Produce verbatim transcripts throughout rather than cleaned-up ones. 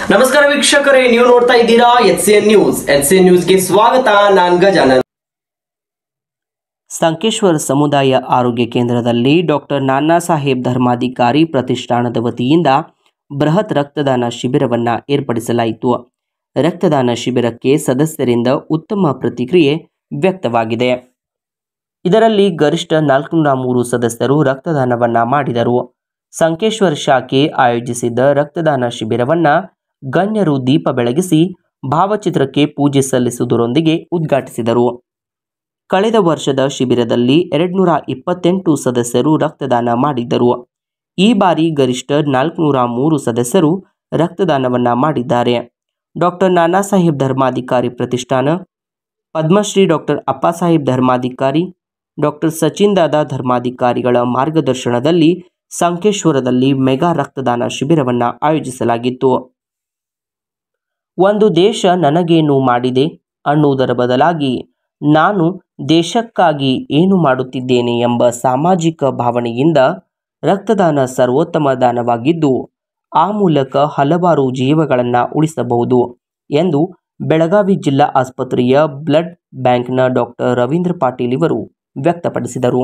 ನಮಸ್ಕಾರ ವೀಕ್ಷಕರೇ, ನೀವು ನೋಡ್ತಾ ಇದ್ದೀರಾ ಎಚ್ಸಿಎನ್ ನ್ಯೂಸ್. ಎಚ್ಸಿಎನ್ ನ್ಯೂಸ್ಗೆ ಸ್ವಾಗತ. ನಾನು ಗಜಾನನ್. ಸಂಕೇಶ್ವರ ಸಮುದಾಯ ಆರೋಗ್ಯ ಕೇಂದ್ರದಲ್ಲಿ ಡಾಕ್ಟರ್ ನಾನಾ ಸಾಹೇಬ್ ಧರ್ಮಾಧಿಕಾರಿ ಪ್ರತಿಷ್ಠಾನದ ವತಿಯಿಂದ ಬೃಹತ್ ರಕ್ತದಾನ ಶಿಬಿರವನ್ನು ಏರ್ಪಡಿಸಲಾಯಿತು. ರಕ್ತದಾನ ಶಿಬಿರಕ್ಕೆ ಸದಸ್ಯರಿಂದ ಉತ್ತಮ ಪ್ರತಿಕ್ರಿಯೆ ವ್ಯಕ್ತವಾಗಿದೆ. ಇದರಲ್ಲಿ ಗರಿಷ್ಠ ನಾಲ್ಕುನೂರ ಮೂರು ಸದಸ್ಯರು ರಕ್ತದಾನವನ್ನು ಮಾಡಿದರು. ಸಂಕೇಶ್ವರ ಶಾಖೆ ಆಯೋಜಿಸಿದ್ದ ರಕ್ತದಾನ ಶಿಬಿರವನ್ನು ಗಣ್ಯರು ದೀಪ ಬೆಳಗಿಸಿ ಭಾವಚಿತ್ರಕ್ಕೆ ಪೂಜೆ ಸಲ್ಲಿಸುವುದರೊಂದಿಗೆ ಉದ್ಘಾಟಿಸಿದರು. ಕಳೆದ ವರ್ಷದ ಶಿಬಿರದಲ್ಲಿ ಎರಡುನೂರ ಇಪ್ಪತ್ತೆಂಟು ಸದಸ್ಯರು ರಕ್ತದಾನ ಮಾಡಿದ್ದರು. ಈ ಬಾರಿ ಗರಿಷ್ಠ ನಾಲ್ಕುನೂರ ಮೂರು ಸದಸ್ಯರು ರಕ್ತದಾನವನ್ನು ಮಾಡಿದ್ದಾರೆ. ಡಾಕ್ಟರ್ ನಾನಾ ಸಾಹೇಬ್ ಧರ್ಮಾಧಿಕಾರಿ ಪ್ರತಿಷ್ಠಾನ, ಪದ್ಮಶ್ರೀ ಡಾಕ್ಟರ್ ಅಪ್ಪಾಸಾಹೇಬ್ ಧರ್ಮಾಧಿಕಾರಿ, ಡಾಕ್ಟರ್ ಸಚಿನ್ ದಾದಾ ಧರ್ಮಾಧಿಕಾರಿಗಳ ಮಾರ್ಗದರ್ಶನದಲ್ಲಿ ಸಂಕೇಶ್ವರದಲ್ಲಿ ಮೆಗಾ ರಕ್ತದಾನ ಶಿಬಿರವನ್ನು ಆಯೋಜಿಸಲಾಗಿತ್ತು. ಒಂದು ದೇಶ ನನಗೇನು ಮಾಡಿದೆ ಅನ್ನುವುದರ ಬದಲಾಗಿ ನಾನು ದೇಶಕ್ಕಾಗಿ ಏನು ಮಾಡುತ್ತಿದ್ದೇನೆ ಎಂಬ ಸಾಮಾಜಿಕ ಭಾವನೆಯಿಂದ ರಕ್ತದಾನ ಸರ್ವೋತ್ತಮ ದಾನವಾಗಿದ್ದು, ಆ ಮೂಲಕ ಹಲವಾರು ಜೀವಗಳನ್ನು ಉಳಿಸಬಹುದು ಎಂದು ಬೆಳಗಾವಿ ಜಿಲ್ಲಾ ಆಸ್ಪತ್ರೆಯ ಬ್ಲಡ್ ಬ್ಯಾಂಕ್ನ ಡಾಕ್ಟರ್ ರವೀಂದ್ರ ಪಾಟೀಲ್ ಇವರು ವ್ಯಕ್ತಪಡಿಸಿದರು.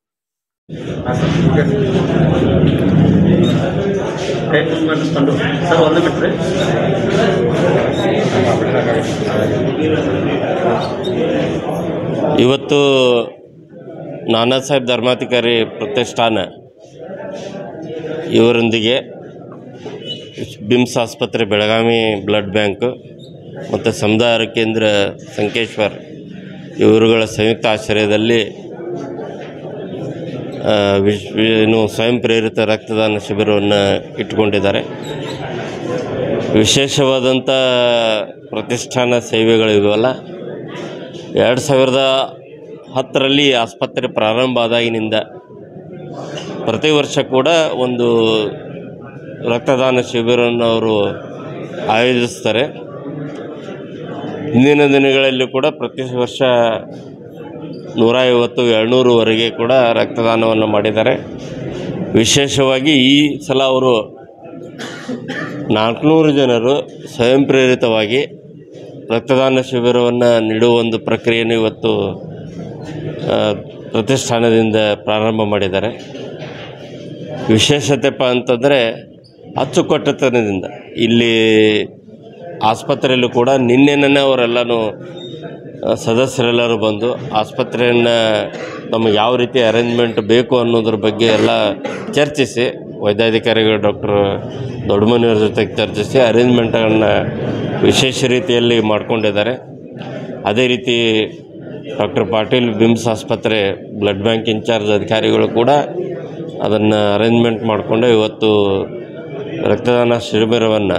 ಇವತ್ತು ನಾನಾ ಸಾಹೇಬ್ ಧರ್ಮಾಧಿಕಾರಿ ಪ್ರತಿಷ್ಠಾನ ಇವರೊಂದಿಗೆ ಬಿಮ್ಸ್ ಆಸ್ಪತ್ರೆ ಬೆಳಗಾವಿ ಬ್ಲಡ್ ಬ್ಯಾಂಕ್ ಮತ್ತು ಸಮುದಾಯ ಆರೋಗ್ಯ ಕೇಂದ್ರ ಸಂಕೇಶ್ವರ್ ಇವರುಗಳ ಸಂಯುಕ್ತ ಆಶ್ರಯದಲ್ಲಿ ವಿಶ್ ಏನು ಸ್ವಯಂ ಪ್ರೇರಿತ ರಕ್ತದಾನ ಶಿಬಿರವನ್ನು ಇಟ್ಟುಕೊಂಡಿದ್ದಾರೆ. ವಿಶೇಷವಾದಂಥ ಪ್ರತಿಷ್ಠಾನ ಸೇವೆಗಳು ಇವೆಲ್ಲ ಎರಡು ಸಾವಿರದ ಹತ್ತರಲ್ಲಿ ಆಸ್ಪತ್ರೆ ಪ್ರಾರಂಭ ಆದಾಗಿನಿಂದ ಪ್ರತಿ ವರ್ಷ ಕೂಡ ಒಂದು ರಕ್ತದಾನ ಶಿಬಿರವನ್ನು ಅವರು ಆಯೋಜಿಸ್ತಾರೆ. ಹಿಂದಿನ ದಿನಗಳಲ್ಲಿ ಕೂಡ ಪ್ರತಿ ವರ್ಷ ನೂರ ಐವತ್ತು ಎರಡುನೂರುವರೆಗೆ ಕೂಡ ರಕ್ತದಾನವನ್ನು ಮಾಡಿದ್ದಾರೆ. ವಿಶೇಷವಾಗಿ ಈ ಸಲ ಅವರು ನಾಲ್ಕುನೂರು ಜನರು ಸ್ವಯಂ ಪ್ರೇರಿತವಾಗಿ ರಕ್ತದಾನ ಶಿಬಿರವನ್ನು ನೀಡುವ ಒಂದು ಪ್ರಕ್ರಿಯೆಯನ್ನು ಇವತ್ತು ಪ್ರತಿಷ್ಠಾನದಿಂದ ಪ್ರಾರಂಭ ಮಾಡಿದ್ದಾರೆ. ವಿಶೇಷತೆಪ್ಪ ಅಂತಂದರೆ ಅಚ್ಚುಕಟ್ಟುತನದಿಂದ ಇಲ್ಲಿ ಆಸ್ಪತ್ರೆಯಲ್ಲೂ ಕೂಡ ನಿನ್ನೆನೇ ಅವರೆಲ್ಲನೂ ಸದಸ್ಯರೆಲ್ಲರೂ ಬಂದು ಆಸ್ಪತ್ರೆಯನ್ನು ನಮಗೆ ಯಾವ ರೀತಿ ಅರೇಂಜ್ಮೆಂಟ್ ಬೇಕು ಅನ್ನೋದ್ರ ಬಗ್ಗೆ ಎಲ್ಲ ಚರ್ಚಿಸಿ ವೈದ್ಯಾಧಿಕಾರಿಗಳು ಡಾಕ್ಟರ್ ದೊಡ್ಡಮನಿಯವ್ರ ಜೊತೆಗೆ ಚರ್ಚಿಸಿ ಅರೇಂಜ್ಮೆಂಟ್ಗಳನ್ನು ವಿಶೇಷ ರೀತಿಯಲ್ಲಿ ಮಾಡಿಕೊಂಡಿದ್ದಾರೆ. ಅದೇ ರೀತಿ ಡಾಕ್ಟರ್ ಪಾಟೀಲ್ ಬಿಮ್ಸ್ ಆಸ್ಪತ್ರೆ ಬ್ಲಡ್ ಬ್ಯಾಂಕ್ ಇನ್ಚಾರ್ಜ್ ಅಧಿಕಾರಿಗಳು ಕೂಡ ಅದನ್ನು ಅರೇಂಜ್ಮೆಂಟ್ ಮಾಡಿಕೊಂಡು ಇವತ್ತು ರಕ್ತದಾನ ಶಿಬಿರವನ್ನು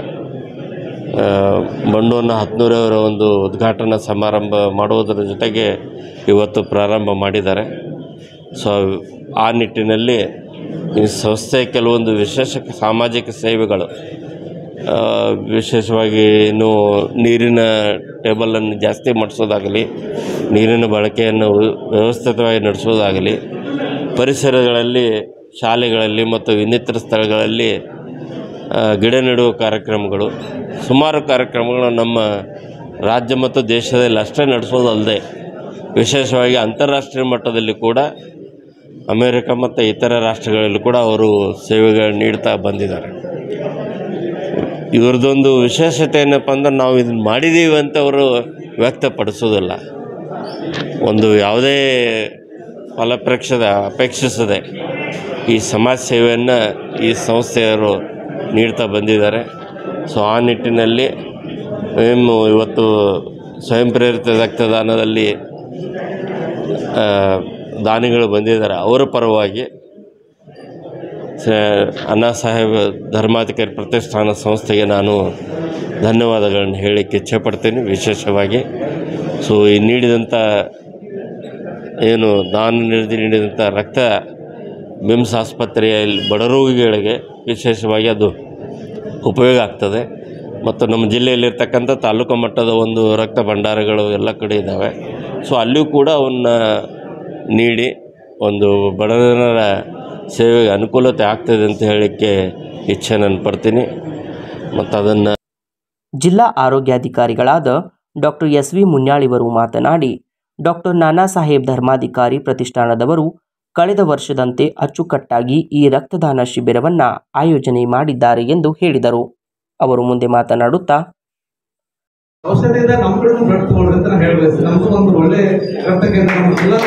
ಬಂಡೂರಿನ ಹದಿನೂರವರ ಒಂದು ಉದ್ಘಾಟನಾ ಸಮಾರಂಭ ಮಾಡುವುದರ ಜೊತೆಗೆ ಇವತ್ತು ಪ್ರಾರಂಭ ಮಾಡಿದ್ದಾರೆ. ಸೊ ಆ ನಿಟ್ಟಿನಲ್ಲಿ ಈ ಸಂಸ್ಥೆ ಕೆಲವೊಂದು ವಿಶೇಷ ಸಾಮಾಜಿಕ ಸೇವೆಗಳು, ವಿಶೇಷವಾಗಿ ಇನ್ನು ನೀರಿನ ಟೇಬಲನ್ನು ಜಾಸ್ತಿ ಮಾಡಿಸೋದಾಗಲಿ, ನೀರಿನ ಬಳಕೆಯನ್ನು ವ್ಯವಸ್ಥಿತವಾಗಿ ನಡೆಸೋದಾಗಲಿ, ಪರಿಸರಗಳಲ್ಲಿ ಶಾಲೆಗಳಲ್ಲಿ ಮತ್ತು ಇನ್ನಿತರ ಸ್ಥಳಗಳಲ್ಲಿ ಗಿಡ ನೆಡುವ ಕಾರ್ಯಕ್ರಮಗಳು, ಸುಮಾರು ಕಾರ್ಯಕ್ರಮಗಳು ನಮ್ಮ ರಾಜ್ಯ ಮತ್ತು ದೇಶದಲ್ಲಿ ಅಷ್ಟೇ ನಡೆಸೋದಲ್ಲದೆ ವಿಶೇಷವಾಗಿ ಅಂತಾರಾಷ್ಟ್ರೀಯ ಮಟ್ಟದಲ್ಲಿ ಕೂಡ ಅಮೇರಿಕ ಮತ್ತು ಇತರ ರಾಷ್ಟ್ರಗಳಲ್ಲಿ ಕೂಡ ಅವರು ಸೇವೆಗಳು ನೀಡ್ತಾ ಬಂದಿದ್ದಾರೆ. ಇವ್ರದ್ದೊಂದು ವಿಶೇಷತೆ ಏನಪ್ಪ ಅಂದ್ರೆ ನಾವು ಇದನ್ನು ಮಾಡಿದ್ದೀವಿ ಅಂತ ಅವರು ವ್ಯಕ್ತಪಡಿಸೋದಿಲ್ಲ. ಒಂದು ಯಾವುದೇ ಫಲಪ್ರೇಕ್ಷದ ಅಪೇಕ್ಷಿಸದೆ ಈ ಸಮಾಜ ಸೇವೆಯನ್ನು ಈ ಸಂಸ್ಥೆಯವರು ನೀಡ್ತಾ ಬಂದಿದ್ದಾರೆ. ಸೊ ಆ ನಿಟ್ಟಿನಲ್ಲಿ ಏನು ಇವತ್ತು ಸ್ವಯಂ ಪ್ರೇರಿತ ರಕ್ತದಾನದಲ್ಲಿ ದಾನಿಗಳು ಬಂದಿದ್ದಾರೆ. ಅವರ ಪರವಾಗಿ ನಾನಾ ಸಾಹೇಬ್ ಧರ್ಮಾಧಿಕಾರಿ ಪ್ರತಿಷ್ಠಾನ ಸಂಸ್ಥೆಗೆ ನಾನು ಧನ್ಯವಾದಗಳನ್ನು ಹೇಳಲಿಕ್ಕೆ ಇಚ್ಛೆಪಡ್ತೀನಿ. ವಿಶೇಷವಾಗಿ ಸೊ ಈ ನೀಡಿದಂಥ ಏನು ದಾನ ನೀಡಿ ನೀಡಿದಂಥ ರಕ್ತ ಬಿಮ್ಸ್ ಆಸ್ಪತ್ರೆಯಲ್ಲಿ ಬಡ ರೋಗಿಗಳಿಗೆ ವಿಶೇಷವಾಗಿ ಅದು ಉಪಯೋಗ ಆಗ್ತದೆ. ಮತ್ತು ನಮ್ಮ ಜಿಲ್ಲೆಯಲ್ಲಿರ್ತಕ್ಕಂಥ ತಾಲೂಕು ಮಟ್ಟದ ಒಂದು ರಕ್ತ ಭಂಡಾರಗಳು ಎಲ್ಲ ಕಡೆ ಇದ್ದಾವೆ. ಸೊ ಅಲ್ಲಿಯೂ ಕೂಡ ಅವನ್ನ ನೀಡಿ ಒಂದು ಬಡ ಜನರ ಸೇವೆಗೆ ಅನುಕೂಲತೆ ಆಗ್ತದೆ ಅಂತ ಹೇಳಲಿಕ್ಕೆ ಇಚ್ಛೆ ನಾನು ಪಡ್ತೀನಿ. ಮತ್ತು ಅದನ್ನು ಜಿಲ್ಲಾ ಆರೋಗ್ಯಾಧಿಕಾರಿಗಳಾದ ಡಾಕ್ಟರ್ ಎಸ್ ವಿ ಮುನ್ಯಾಳಿವರು ಮಾತನಾಡಿ, ಡಾಕ್ಟರ್ ನಾನಾ ಸಾಹೇಬ್ ಧರ್ಮಾಧಿಕಾರಿ ಪ್ರತಿಷ್ಠಾನದವರು ಕಳೆದ ವರ್ಷದಂತೆ ಅಚ್ಚುಕಟ್ಟಾಗಿ ಈ ರಕ್ತದಾನ ಶಿಬಿರವನ್ನು ಆಯೋಜನೆ ಮಾಡಿದ್ದಾರೆ ಎಂದು ಹೇಳಿದರು. ಅವರು ಮುಂದೆ ಮಾತನಾಡುತ್ತಾ, ಔಷಧಿಯಿಂದ ನಮ್ಮ ಕಡೆ ಬ್ಲಡ್ ತಗೊಳ್ರಿ ಅಂತ ಹೇಳಬೇಕು. ನಮಗೂ ಒಂದು ಒಳ್ಳೆ ರಕ್ತ ಕೇಂದ್ರ ಎಲ್ಲ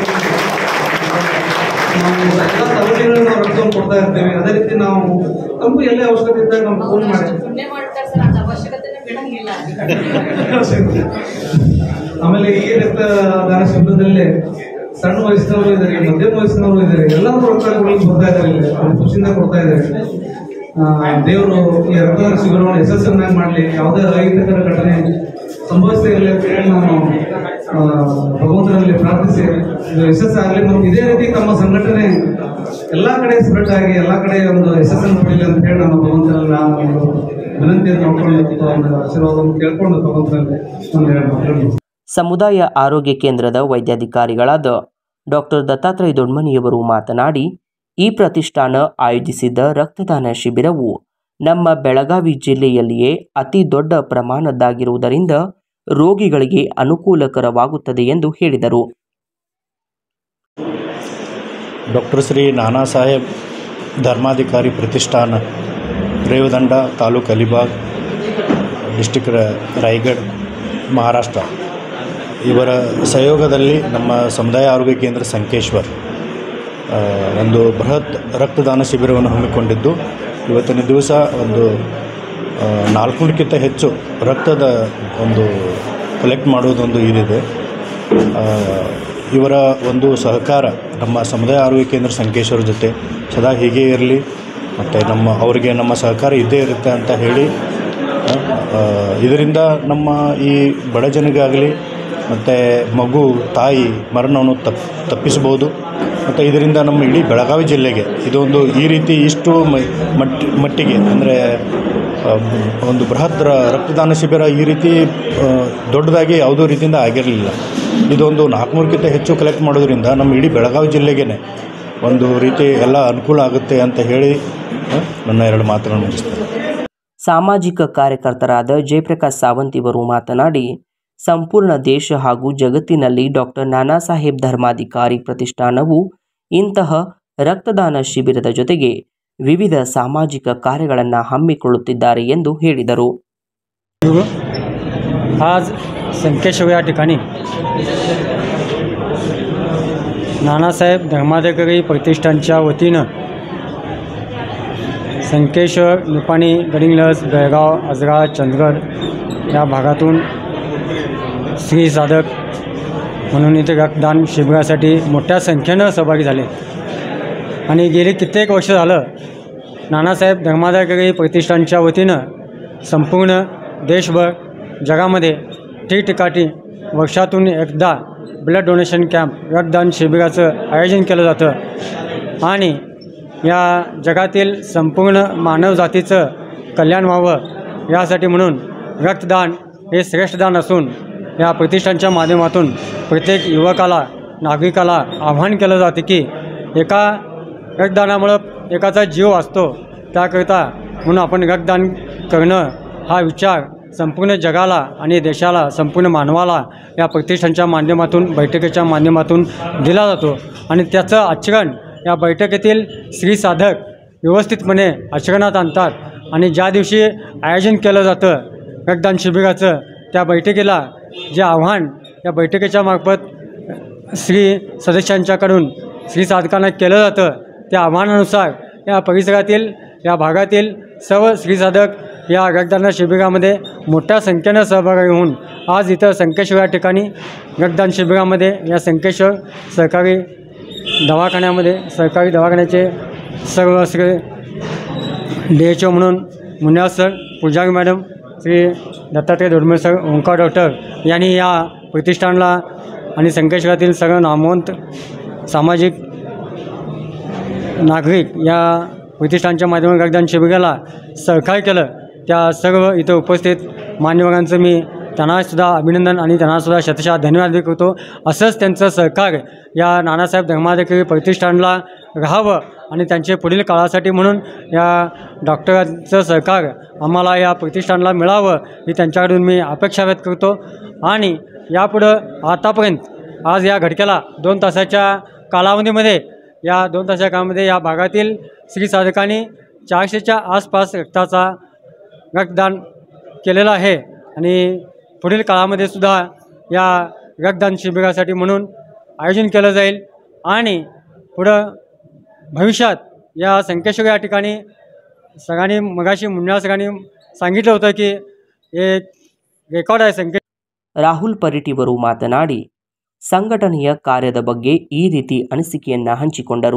ಎಲ್ಲ ಸೌಲಭ್ಯಗಳನ್ನು ನಾವು ರಕ್ತವನ್ನು ಕೊಡ್ತಾ ಇರ್ತೇವೆ. ಅದೇ ರೀತಿ ನಾವು ನಮಗೂ ಎಲ್ಲೇ ಔಷಧಿ ಇದ್ದಾಗ ನಮ್ಗೆ ಫೋನ್ ಮಾಡಿ. ಆಮೇಲೆ ಈ ರಕ್ತದಾನ ಶಿಬಿರದಲ್ಲಿ ಸಣ್ಣ ವಯಸ್ಸಿನವರು ಇದ್ದಾರೆ, ಮಧ್ಯಮ ವಯಸ್ಸಿನವರು ಇದ್ದಾರೆ, ಎಲ್ಲರೂ ರಕ್ತ ಕೊಡಲಿಕ್ಕೆ ಬರ್ತಾ ಇದ್ದಾರೆ. ಇಲ್ಲಿ ಅವ್ರು ಖುಷಿಯಿಂದ ಕೊಡ್ತಾ ಇದ್ದಾರೆ. ದೇವರು ಈ ರಕ್ತದಾನ ಶಿಬಿರವನ್ನು ಯಶಸ್ಸನ್ನಾಗಿ ಮಾಡಲಿ, ಯಾವುದೇ ಅಹಿತಕರ ಘಟನೆ ಸಂಭವಿಸದೇ ಇರಲಿ ಅಂತ ಹೇಳಿ ನಾನು ಭಗವಂತನಲ್ಲಿ ಪ್ರಾರ್ಥಿಸಿ ಇದು ಯಶಸ್ಸಾಗಲಿ. ಮತ್ತು ಇದೇ ರೀತಿ ತಮ್ಮ ಸಂಘಟನೆ ಎಲ್ಲ ಕಡೆ ಸ್ಪ್ರೆಡ್ ಆಗಿ ಎಲ್ಲ ಕಡೆ ಒಂದು ಯಶಸ್ಸನ್ನು ಪಡೆಯಲಿ ಅಂತ ಹೇಳಿ ನಾನು ಭಗವಂತನಲ್ಲಿ ನಾನು ಒಂದು ವಿನಂತಿಯನ್ನು ನೋಡ್ಕೊಂಡು ಒಂದು ಆಶೀರ್ವಾದವನ್ನು ಕೇಳ್ಕೊಂಡು ಭಗವಂತನಲ್ಲಿ ಒಂದು ಹೇಳಿ. ಸಮುದಾಯ ಆರೋಗ್ಯ ಕೇಂದ್ರದ ವೈದ್ಯಾಧಿಕಾರಿಗಳಾದ ಡಾಕ್ಟರ್ ದತ್ತಾತ್ರೇಯ ದೊಡ್ಮನಿಯವರು ಮಾತನಾಡಿ, ಈ ಪ್ರತಿಷ್ಠಾನ ಆಯೋಜಿಸಿದ್ದ ರಕ್ತದಾನ ಶಿಬಿರವು ನಮ್ಮ ಬೆಳಗಾವಿ ಜಿಲ್ಲೆಯಲ್ಲಿಯೇ ಅತಿ ದೊಡ್ಡ ಪ್ರಮಾಣದ್ದಾಗಿರುವುದರಿಂದ ರೋಗಿಗಳಿಗೆ ಅನುಕೂಲಕರವಾಗುತ್ತದೆ ಎಂದು ಹೇಳಿದರು. ಡಾಕ್ಟರ್ ಶ್ರೀ ನಾನಾ ಸಾಹೇಬ್ ಧರ್ಮಾಧಿಕಾರಿ ಪ್ರತಿಷ್ಠಾನ, ರೇವದಂಡ, ತಾಲೂಕು ಅಲಿಬಾಗ್, ಡಿಸ್ಟಿಕ್ ರಾಯಗಢ, ಮಹಾರಾಷ್ಟ್ರ ಇವರ ಸಹಯೋಗದಲ್ಲಿ ನಮ್ಮ ಸಮುದಾಯ ಆರೋಗ್ಯ ಕೇಂದ್ರ ಸಂಕೇಶ್ವರ್ ಒಂದು ಬೃಹತ್ ರಕ್ತದಾನ ಶಿಬಿರವನ್ನು ಹಮ್ಮಿಕೊಂಡಿದ್ದು, ಇವತ್ತಿನ ದಿವಸ ಒಂದು ನಾಲ್ಕುನೂರಕ್ಕಿಂತ ಹೆಚ್ಚು ರಕ್ತದ ಒಂದು ಕಲೆಕ್ಟ್ ಮಾಡುವುದೊಂದು ಇದಿದೆ. ಇವರ ಒಂದು ಸಹಕಾರ ನಮ್ಮ ಸಮುದಾಯ ಆರೋಗ್ಯ ಕೇಂದ್ರ ಸಂಕೇಶ್ವರ ಜೊತೆ ಸದಾ ಹೀಗೆ ಇರಲಿ ಮತ್ತು ನಮ್ಮ ಅವರಿಗೆ ನಮ್ಮ ಸಹಕಾರ ಇದ್ದೇ ಇರುತ್ತೆ ಅಂತ ಹೇಳಿ, ಇದರಿಂದ ನಮ್ಮ ಈ ಬಡ ಜನಗಾಗಲಿ ಮತ್ತು ಮಗು ತಾಯಿ ಮರಣವನ್ನು ತಪ್ಪು ತಪ್ಪಿಸಬಹುದು. ಮತ್ತು ಇದರಿಂದ ನಮ್ಮ ಇಡೀ ಬೆಳಗಾವಿ ಜಿಲ್ಲೆಗೆ ಇದೊಂದು ಈ ರೀತಿ ಇಷ್ಟು ಮಟ್ಟಿ ಮಟ್ಟಿಗೆ ಅಂದರೆ ಒಂದು ಬೃಹತ್ ರಕ್ತದಾನ ಶಿಬಿರ ಈ ರೀತಿ ದೊಡ್ಡದಾಗಿ ಯಾವುದೋ ರೀತಿಯಿಂದ ಆಗಿರಲಿಲ್ಲ. ಇದೊಂದು ನಾಲ್ಕುನೂರಕ್ಕಿಂತ ಹೆಚ್ಚು ಕಲೆಕ್ಟ್ ಮಾಡೋದ್ರಿಂದ ನಮ್ಮ ಇಡೀ ಬೆಳಗಾವಿ ಜಿಲ್ಲೆಗೆ ಒಂದು ರೀತಿ ಎಲ್ಲ ಅನುಕೂಲ ಆಗುತ್ತೆ ಅಂತ ಹೇಳಿ ನನ್ನ ಎರಡು ಮಾತುಗಳನ್ನು ಮುಗಿಸ್ತೇನೆ. ಸಾಮಾಜಿಕ ಕಾರ್ಯಕರ್ತರಾದ ಜಯಪ್ರಕಾಶ್ ಸಾವಂತ್ ಇವರು ಮಾತನಾಡಿ, ಸಂಪೂರ್ಣ ದೇಶ ಹಾಗೂ ಜಗತ್ತಿನಲ್ಲಿ ಡಾಕ್ಟರ್ ನಾನಾ ಸಾಹೇಬ್ ಧರ್ಮಾಧಿಕಾರಿ ಪ್ರತಿಷ್ಠಾನವು ಇಂತಹ ರಕ್ತದಾನ ಶಿಬಿರದ ಜೊತೆಗೆ ವಿವಿಧ ಸಾಮಾಜಿಕ ಕಾರ್ಯಗಳನ್ನು ಹಮ್ಮಿಕೊಳ್ಳುತ್ತಿದ್ದಾರೆ ಎಂದು ಹೇಳಿದರು. आज संकेश्वर या ठिकाणी नानासाहेब धर्माधिकारी प्रतिष्ठानच्या वतीनं संकेश्वर, निपाणी, गडिंग्लज, बेळगाव, आजरा, चंदगड या भागातून श्री साधक म्हणून इथे रक्तदान शिबिरासाठी मोठ्या संख्येनं सहभागी झाले आणि गेली कित्येक वर्ष झालं नानासाहेब धर्माधिकारी प्रतिष्ठानच्या वतीनं संपूर्ण देशभर जगामध्ये ठिकठिकाणी वर्षातून एकदा ब्लड डोनेशन कॅम्प रक्तदान शिबिराचं आयोजन केलं जातं आणि या जगातील संपूर्ण मानवजातीचं कल्याण व्हावं यासाठी म्हणून रक्तदान हे श्रेष्ठदान असून या प्रतिष्ठानच्या माध्यमातून प्रत्येक युवकाला नागरिकाला आव्हान केलं जाते की एका रक्तदानामुळं एकाचा जीव वाचतो, त्याकरिता म्हणून आपण रक्तदान करणं हा विचार संपूर्ण जगाला आणि देशाला संपूर्ण मानवाला या प्रतिष्ठानच्या माध्यमातून बैठकीच्या माध्यमातून दिला जातो आणि त्याचं आचरण या बैठकीतील श्री साधक व्यवस्थितपणे आचरणात आणतात आणि ज्या दिवशी आयोजन केलं जातं रक्तदान शिबिराचं त्या बैठकीला जे आव्हान या बैठकीच्या मार्फत श्री सदस्यांच्याकडून श्री साधकांना केलं जातं त्या आव्हानानुसार या परिसरातील या भागातील सर्व श्री साधक या रक्तदान शिबिरामध्ये मोठ्या संख्येनं सहभागी होऊन आज इथं संकेश्वर या ठिकाणी रक्तदान शिबिरामध्ये या संकेश्वर सरकारी दवाखान्यामध्ये सरकारी दवाखान्याचे सर्व श्री डी एच ओ म्हणून Munya sir, Pujari madam, Shri Dattatray Dodme sir, Omkar doctor यांनी या प्रतिष्ठानला आणि संकेश्वरातील सर्व नामवंत सामाजिक नागरिक या प्रतिष्ठानच्या माध्यमातून रक्तदान शिबिराला सहकार्य केलं. त्या सर्व इथं उपस्थित मान्यवरांचं मी त्यांनासुद्धा अभिनंदन आणि त्यांनासुद्धा शतशः धन्यवाद व्यक्त करतो. असंच त्यांचं सहकार्य या नानासाहेब धर्माधिकारी प्रतिष्ठानला राहावं आणि त्यांचे पुढील काळासाठी म्हणून या डॉक्टरांचं सहकार आम्हाला या प्रतिष्ठानला मिळावं ही त्यांच्याकडून मी अपेक्षा व्यक्त करतो. आणि यापुढं आतापर्यंत आज या घटकेला दोन तासाच्या कालावधीमध्ये या दोन तासाच्या काळामध्ये या भागातील श्री साधकांनी चारशेच्या आसपास रक्ताचा रक्तदान केलेलं आहे. आणि पुढील काळामध्ये सुद्धा या रक्तदान शिबिरासाठी म्हणून आयोजन केलं जाईल. आणि पुढं भविष्यात या संकेश्वर या ठिकाणी सगळ्यांनी मगाशी मुन्या सगळ्यांनी सांगितलं होतं की एक ರೆಕಾರ್ಡ್ ಆಗಿ ಸಂಖ್ಯೆ. ರಾಹುಲ್ ಪರಿಟಿವರು ಮಾತನಾಡಿ ಸಂಘಟನೆಯ ಕಾರ್ಯದ ಬಗ್ಗೆ ಈ ರೀತಿ ಅನಿಸಿಕೆಯನ್ನು ಹಂಚಿಕೊಂಡರು.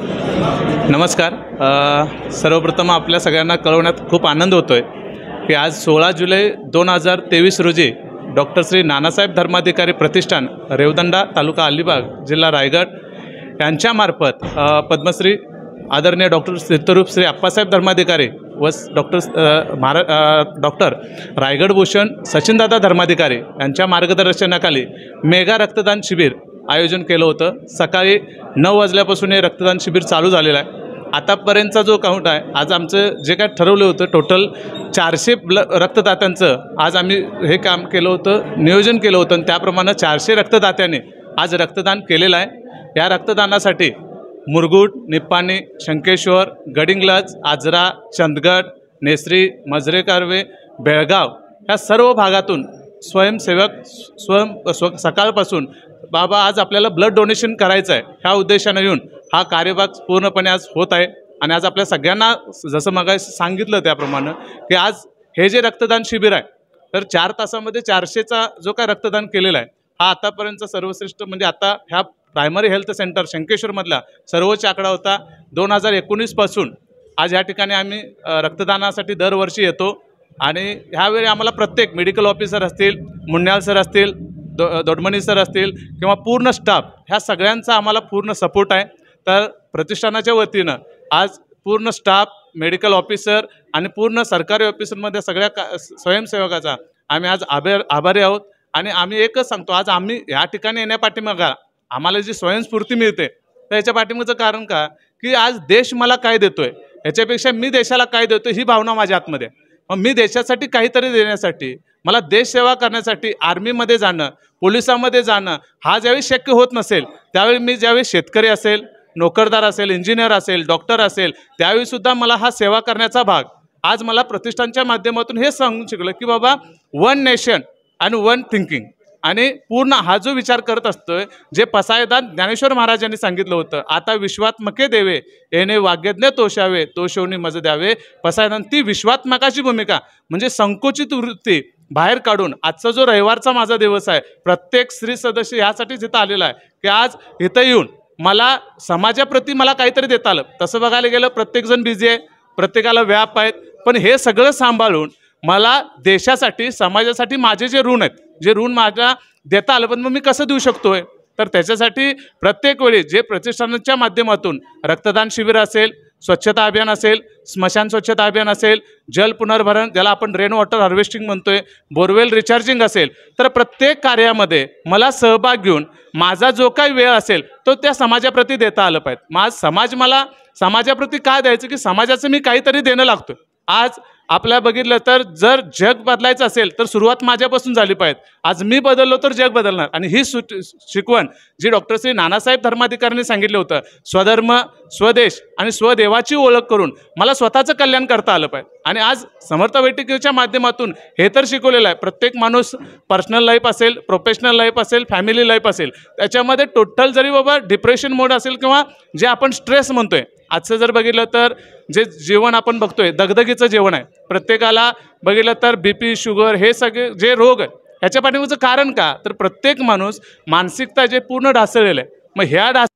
नमस्कार. अ, सर्वप्रथम आपल्या सगळ्यांना कळवण्यात खूप आनंद होतो आहे की आज सोळा जुलै दोन हजार तेवीस रोजी डॉक्टर श्री नानासाहेब धर्माधिकारी प्रतिष्ठान रेवदंडा तालुका अलिबाग जिल्हा रायगड यांच्यामार्फत अ, पद्मश्री आदरणीय डॉक्टर सिद्धरूप श्री अप्पासाहेब धर्माधिकारी व डॉक्टर महारा डॉक्टर रायगडभूषण सचिनदादा धर्माधिकारी यांच्या मार्गदर्शनाखाली मेगा रक्तदान शिबिर आयोजन केलं होतं. सकाळी नऊ वाजल्यापासून हे रक्तदान शिबिर चालू झालेलं आहे. आतापर्यंतचा जो काउंट आहे, आज आमचं जे काय ठरवलं होतं टोटल चारशे ब्ल रक्तदात्यांचं आज आम्ही हे काम केलं होतं, नियोजन केलं होतं आणि त्याप्रमाणे चारशे रक्तदात्यांनी आज रक्तदान केलेलं आहे. या रक्तदानासाठी मुरगुड, निप्पाणी, शंकेश्वर, गडिंग्लज, आजरा, चंदगड, नेसरी, मजरे कारवे, बेळगाव या सर्व भागातून स्वयंसेवक स्वयं स्व सकाळपासून बाबा आज आपल्याला ब्लड डोनेशन करायचं आहे ह्या उद्देशाने येऊन हा कार्यभाग पूर्णपणे आज होत आहे. आणि आज आपल्या सगळ्यांना जसं मगाशी सांगितलं त्याप्रमाणे की आज हे जे रक्तदान शिबिर आहे तर चार तासामध्ये चारशेचा जो काय रक्तदान केलेला आहे हा आतापर्यंतचा सर्वश्रेष्ठ म्हणजे आता ह्या प्रायमरी हेल्थ सेंटर शंकेश्वरमधला सर्वोच्च आकडा होता. दोन हजार एकोणीसपासून आज ह्या ठिकाणी आम्ही रक्तदानासाठी दरवर्षी येतो. आणि ह्यावेळी आम्हाला प्रत्येक मेडिकल ऑफिसर असतील, मुंड्याल सर असतील, दो दोडमणी सर असतील किंवा पूर्ण स्टाफ ह्या सगळ्यांचा आम्हाला पूर्ण सपोर्ट आहे. तर प्रतिष्ठानाच्या वतीनं आज पूर्ण स्टाफ, मेडिकल ऑफिसर आणि पूर्ण सरकारी ऑफिसरमध्ये सगळ्या का स्वयंसेवकाचा आम्ही आज आभार आभारी आहोत. आणि आम्ही एकच सांगतो, आज आम्ही ह्या ठिकाणी येण्यापाठीमागा आम्हाला जी स्वयंस्फूर्ती मिळते तर याच्या पाठीमागचं कारण का की आज देश मला काय देतो आहे याच्यापेक्षा मी देशाला काय देतो ही भावना माझ्या आतमध्ये. मग मी देशासाठी काहीतरी देण्यासाठी, मला देशसेवा करण्यासाठी आर्मीमध्ये जाणं, पोलिसामध्ये जाणं हा ज्यावेळी शक्य होत नसेल त्यावेळी मी ज्यावेळी शेतकरी असेल, नोकरदार असेल, इंजिनियर असेल, डॉक्टर असेल त्यावेळीसुद्धा मला हा सेवा करण्याचा भाग आज मला प्रतिष्ठानच्या माध्यमातून हे सांगून शिकलं की बाबा वन नेशन आणि वन थिंकिंग. आणि पूर्ण हा जो विचार करत असतोय जे पसायदान ज्ञानेश्वर महाराजांनी सांगितलं होतं, आता विश्वात्मके देवे येणे वाग्यज्ञ तोषावे तोषवणी मज द्यावे. पसायदान ती विश्वात्मकाची भूमिका म्हणजे संकुचित वृत्ती बाहेर काढून आजचा जो रविवारचा माझा दिवस आहे प्रत्येक स्त्री सदस्य यासाठीच इथं आलेला आहे की आज इथं येऊन मला समाजाप्रती मला काहीतरी देता आलं. तसं बघायला गेलं प्रत्येकजण बिझी आहे, प्रत्येकाला व्याप आहेत, पण हे सगळं सांभाळून मला देशासाठी, समाजासाठी माझे जे ऋण आहेत, जे ऋण माझ्या देता आलं पण मग मी कसं देऊ शकतोय तर त्याच्यासाठी प्रत्येक वेळी जे प्रतिष्ठानाच्या माध्यमातून रक्तदान शिबिर असेल, स्वच्छता अभियान असेल, स्मशान स्वच्छता अभियान असेल, जल पुनर्भरण ज्याला आपण रेन वॉटर हार्वेस्टिंग म्हणतोय, बोरवेल रिचार्जिंग असेल, तर प्रत्येक कार्यामध्ये मला सहभाग घेऊन माझा जो काही वेळ असेल तो त्या समाजाप्रती देता आलं पाहिजे. माझ समाज मला समाजाप्रती काय द्यायचं की समाजाचं मी काहीतरी देणं लागतोय. आज आपल्या बघितलं तर जर जग बदलायचं असेल तर सुरुवात माझ्यापासून झाली पाहिजे. आज मी बदललो तर जग बदलणार. आणि ही सु शिकवण जी डॉक्टर श्री नानासाहेब धर्माधिकाऱ्यांनी सांगितलं होतं, स्वधर्म, स्वदेश आणि स्वदेवाची ओळख करून मला स्वतःचं कल्याण करता आलं पाहिजे. आणि आज समर्थ बैठकीच्या माध्यमातून हे तर शिकवलेलं आहे प्रत्येक माणूस पर्सनल लाईफ असेल, प्रोफेशनल लाईफ असेल, फॅमिली लाईफ असेल त्याच्यामध्ये टोटल जरी बाबा डिप्रेशन मोड असेल किंवा जे आपण स्ट्रेस म्हणतोय आजचं जर बघितलं तर जे जीवन आपण बघतोय दगदगीचं जीवन आहे. प्रत्येकाला बघितलं तर बी पी, शुगर हे सगळे जे रोग आहे ह्याच्या पाठीमागचं कारण का तर प्रत्येक माणूस मानसिकता जे पूर्ण ढासळलेलं आहे. मग ह्या ढास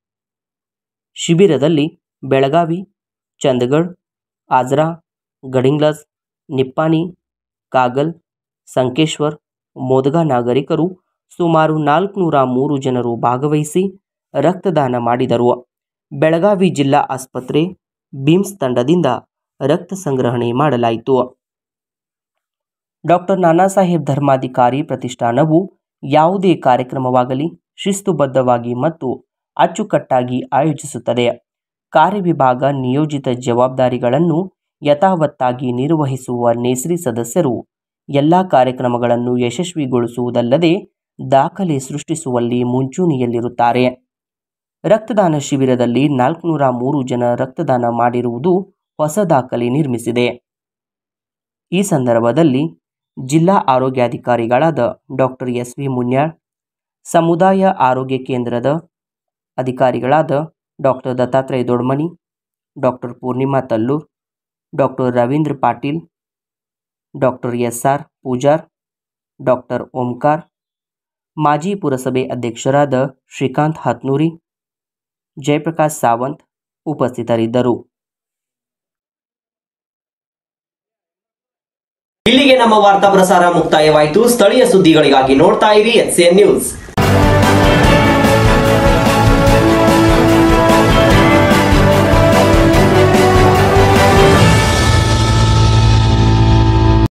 ಶಿಬಿರದಲ್ಲಿ ಬೆಳಗಾವಿ, ಚಂದಗಡ್, ಆಜ್ರಾ, ಗಡಿಂಗ್ಲಜ್, ನಿಪ್ಪಾಣಿ, ಕಾಗಲ್, ಸಂಕೇಶ್ವರ್, ಮೋದಗಾ ನಾಗರಿಕರು ಸುಮಾರು ನಾಲ್ಕುನೂರ ಮೂರು ಜನರು ಭಾಗವಹಿಸಿ ರಕ್ತದಾನ ಮಾಡಿದರು. ಬೆಳಗಾವಿ ಜಿಲ್ಲಾ ಆಸ್ಪತ್ರೆ ಬಿಮ್ಸ್ ತಂಡದಿಂದ ರಕ್ತ ಸಂಗ್ರಹಣೆ ಮಾಡಲಾಯಿತು. ಡಾಕ್ಟರ್ ನಾನಾಸಾಹೇಬ್ ಧರ್ಮಾಧಿಕಾರಿ ಪ್ರತಿಷ್ಠಾನವು ಯಾವುದೇ ಕಾರ್ಯಕ್ರಮವಾಗಲಿ ಶಿಸ್ತುಬದ್ಧವಾಗಿ ಮತ್ತು ಅಚ್ಚುಕಟ್ಟಾಗಿ ಆಯೋಜಿಸುತ್ತದೆ. ಕಾರ್ಯವಿಭಾಗ ನಿಯೋಜಿತ ಜವಾಬ್ದಾರಿಗಳನ್ನು ಯಥಾವತ್ತಾಗಿ ನಿರ್ವಹಿಸುವ ನೇಸ್ರಿ ಸದಸ್ಯರು ಎಲ್ಲ ಕಾರ್ಯಕ್ರಮಗಳನ್ನು ಯಶಸ್ವಿಗೊಳಿಸುವುದಲ್ಲದೆ ದಾಖಲೆ ಸೃಷ್ಟಿಸುವಲ್ಲಿ ಮುಂಚೂಣಿಯಲ್ಲಿರುತ್ತಾರೆ. ರಕ್ತದಾನ ಶಿಬಿರದಲ್ಲಿ ನಾಲ್ಕುನೂರ ಮೂರು ಜನ ರಕ್ತದಾನ ಮಾಡಿರುವುದು ಹೊಸ ದಾಖಲೆ ನಿರ್ಮಿಸಿದೆ. ಈ ಸಂದರ್ಭದಲ್ಲಿ ಜಿಲ್ಲಾ ಆರೋಗ್ಯಾಧಿಕಾರಿಗಳಾದ ಡಾಕ್ಟರ್ ಎಸ್ ವಿ ಮುನ್ಯಾಳ್, ಸಮುದಾಯ ಆರೋಗ್ಯ ಕೇಂದ್ರದ ಅಧಿಕಾರಿಗಳಾದ doctor Dattatreya Dodmani, doctor Poornima Tallur, doctor Ravindra Patil, doctor S R Pujar, doctor Omkar, ಮಾಜಿ ಪುರಸಭೆ ಅಧ್ಯಕ್ಷರಾದ ಶ್ರೀಕಾಂತ್ ಹತ್ನೂರಿ, ಜಯಪ್ರಕಾಶ್ ಸಾವಂತ್ ಉಪಸ್ಥಿತರಿದ್ದರು. ಇಲ್ಲಿಗೆ ನಮ್ಮ ವಾರ್ತಾ ಪ್ರಸಾರ ಮುಕ್ತಾಯವಾಯಿತು. ಸ್ಥಳೀಯ ಸುದ್ದಿಗಳಿಗಾಗಿ ನೋಡ್ತಾ ಇರಿ ಎಚ್ ಸಿ ಎನ್ ನ್ಯೂಸ್.